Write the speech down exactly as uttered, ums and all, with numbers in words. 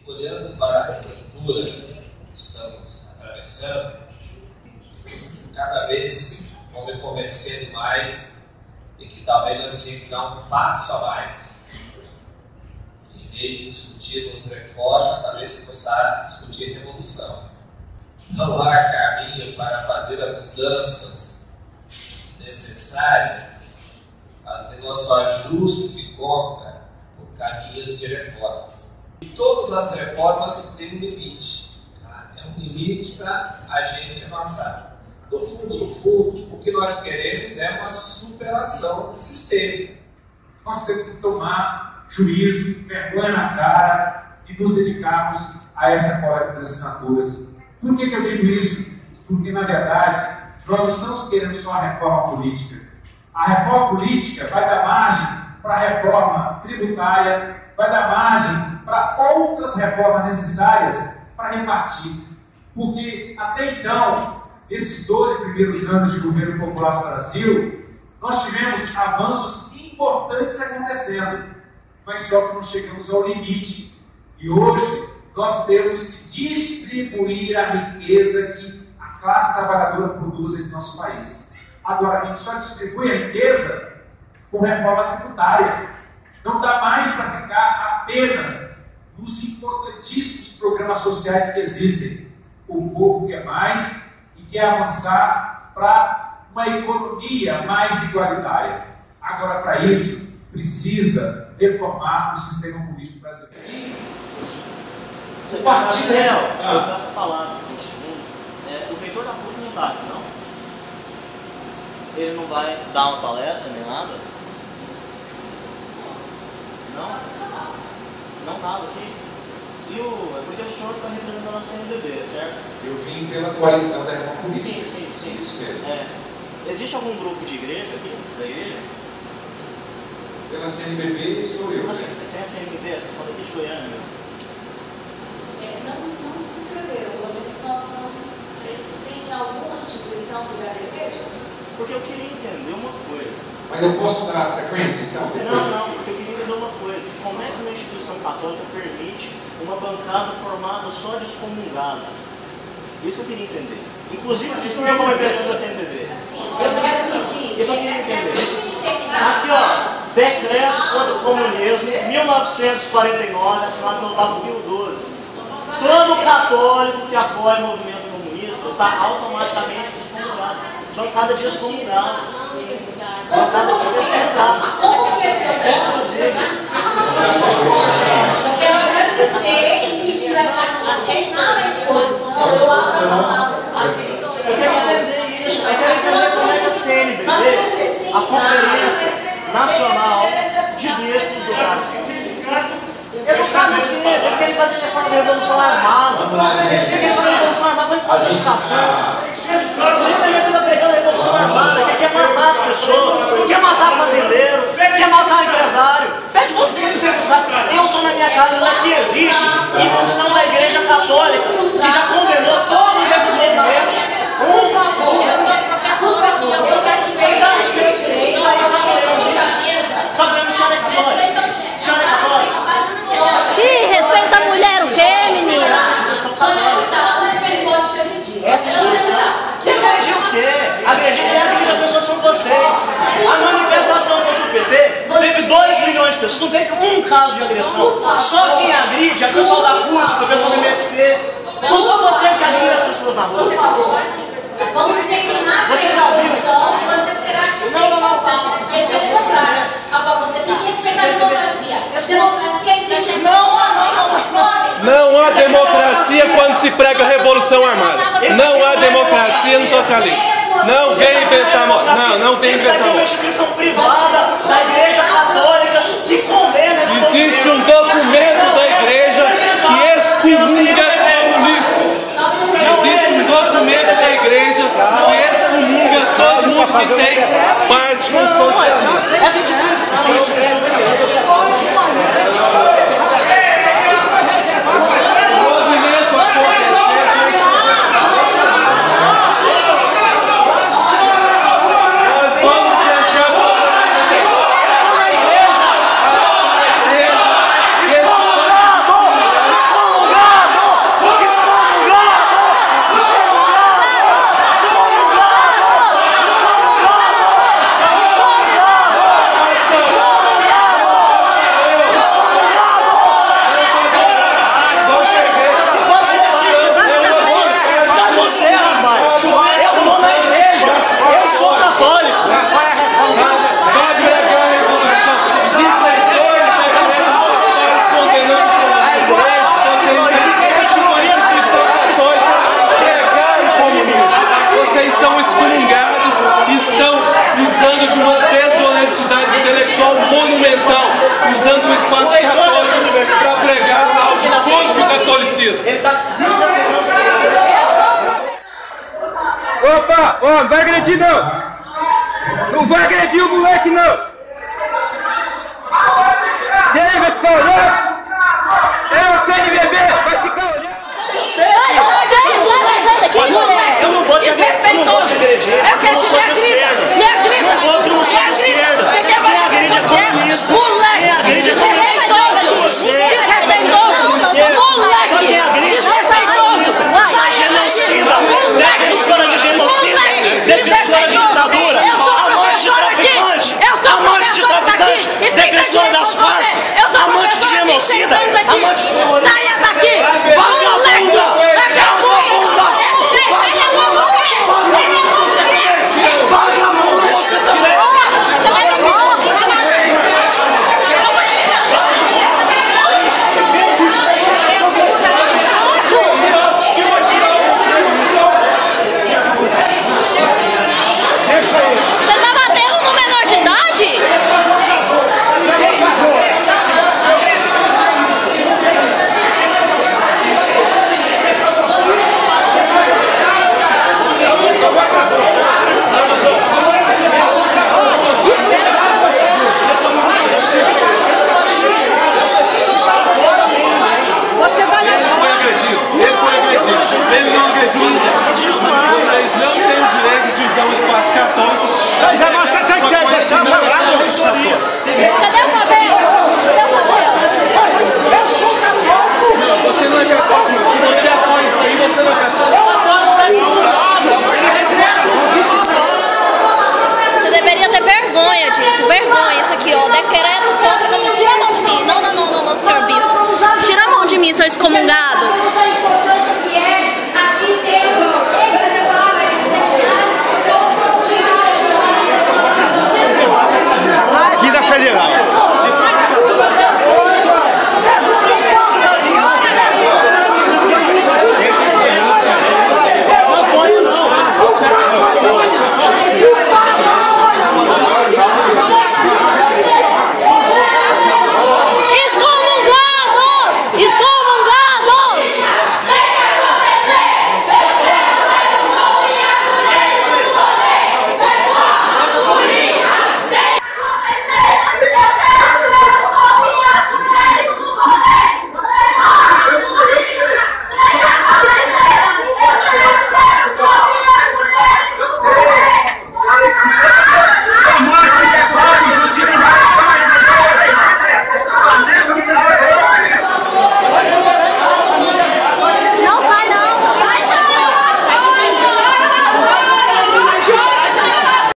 Olhando para a conjuntura que estamos atravessando, cada vez vão me convencendo mais de que talvez nós tínhamos que dar um passo a mais. Em vez de discutirmos reforma, talvez começar a discutir revolução. Não há caminho para fazer as mudanças necessárias, fazer nosso ajuste de conta por caminhos de reformas. E todas as reformas têm um limite. Tá? É um limite para a gente avançar. No fundo, no fundo, o que nós queremos é uma superação sistêmica. Nós temos que tomar juízo, vergonha na cara e nos dedicarmos a essa coleta de assinaturas. Por que que eu digo isso? Porque, na verdade, nós não estamos querendo só a reforma política. A reforma política vai dar margem para a reforma tributária, vai dar margem para outras reformas necessárias para repartir. Porque, até então, esses doze primeiros anos de governo popular no Brasil, nós tivemos avanços importantes acontecendo, mas só que não chegamos ao limite. E hoje nós temos que distribuir a riqueza que a classe trabalhadora produz nesse nosso país. Agora, a gente só distribui a riqueza com reforma tributária. Não dá mais para ficar apenas nos importantíssimos programas sociais que existem. O povo quer mais e quer avançar para uma economia mais igualitária. Agora, para isso, precisa reformar o sistema político brasileiro. O partido é... Eu posso falar um segundo. É, o reitor da P U C não está aqui, não? Ele não vai dar uma palestra nem nada? Não? Não estava aqui? E o... É porque o senhor está representando a C N B B, certo? Eu vim pela coalição da reforma política. Sim, sim, sim. Isso mesmo. É. Existe algum grupo de igreja aqui? Da igreja? Pela C N B B sou eu. Mas você é a C N B B? Você fala aqui de Goiânia mesmo? Não, não se inscreveram, pelo menos nós não. Tem alguma instituição que vai da igreja? Porque eu queria entender uma coisa. Mas eu posso dar a sequência, então? Não, não, porque eu queria entender uma coisa. Como é que uma instituição católica permite uma bancada formada só de excomungados? Isso eu queria entender. Inclusive, o senhor como representante da C N B B. Eu quero pedir. Isso eu queria entender. Aqui, ó. Decreto contra o comunismo, mil novecentos e quarenta e nove, assinado pelo Papa Pio doze. Todo católico que apoia o movimento comunista está automaticamente excomungado. Bancada de excomungados. Bancada de excomungados. Eu quero agradecer e pedir para terminar a exposição. Eu acho Eu quero entender isso. Eu quero entender como é que a C N B B, a Conferência Nacional de Bispos do Brasil. Eu não cabe aqui, eles querem fazer reforma da Revolução Armada. Eles querem fazer a Revolução Armada, mas fazer educação. Vocês também estão pregando a Revolução Armada, que quer matar as pessoas, quer matar fazendeiro, quer matar empresário. Pede vocês, vocês sabem. Eu estou na minha casa, isso aqui existe em função da Igreja Católica, que já condenou todos esses movimentos. Um favor, por favor, eu participei do seu direito, mas eu não sabemos que a senhora é católica. A senhora é católica. Ih, respeita a mulher, o quê, menina? Essa instituição. Que agredir o quê? Agredir quem agride as pessoas são vocês. A manifestação contra o P T teve dois milhões de pessoas. Não teve um caso de agressão. Só quem agride é o pessoal da F U T, o pessoal do M S T. São só vocês que agridem as pessoas na rua. Por favor, vamos terminar a exposição. Você terá que não, não, não. É democrácia. Agora você tem que respeitar a democracia. Democracia existe. Não, não, não. Não há democracia quando se prega a revolução armada. Não há democracia no socialismo. Não vem inventar moda. Não, não vem inventar moda. Isso é uma instituição privada da Igreja Católica que condena esse movimento. Existe um documento da Igreja que excomunga comunistas. Existe um documento da Igreja que excomunga todo mundo que tem parte com o socialismo. Essa instituição Opa, ó, não vai agredir não. Não vai agredir o moleque não. E aí, vai ficar olhando? É o C N B B, vai ficar olhando. Sai daqui, mulher. Eu não vou te agredir. Eu não vou te agredir. Eu não sou de esquerda. Eu não vou, eu não sou de esquerda. Quem agride é comunista. Quem agride é comunista. Só quem agride é comunista. Sai genocida. Defensora de genocida. Defensora de ditadura. Amante de traficante. Amante de traficante. Defensora das Farc. Amante de genocida. Amante de terrorista. Saia daqui. Vagabunda. Vagabunda. Vagabunda, você também. Você tá batendo no menor de idade? Você vai Ele foi agredido. Ele foi agredido. Ele não agrediu ninguém. Vocês não têm o direito de usar um espaço católico. Já você tem que deixar o Cadê o papel? Cadê o papel? Eu sou católico. Você não é católico. Se você apoia isso aí, você não é católico. Você deveria ter vergonha disso. Vergonha, isso aqui, ó. Decreto contra. Tira a mão de mim. Não, não, não, não, não, senhor bispo. Tira a mão de mim, seu excomungado.